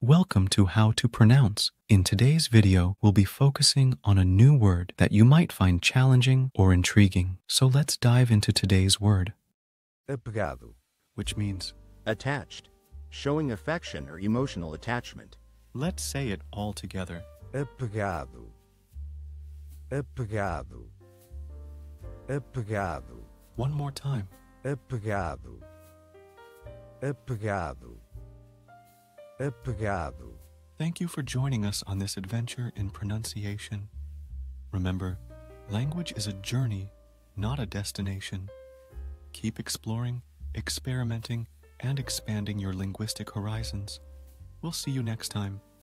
Welcome to How to Pronounce. In today's video, we'll be focusing on a new word that you might find challenging or intriguing. So let's dive into today's word, Apegado. which means, Attached, showing affection or emotional attachment. let's say it all together. Apegado. Apegado. Apegado. One more time. Apegado. Apegado. Apegado. Thank you for joining us on this adventure in pronunciation. Remember, language is a journey, not a destination. Keep exploring, experimenting, and expanding your linguistic horizons. We'll see you next time.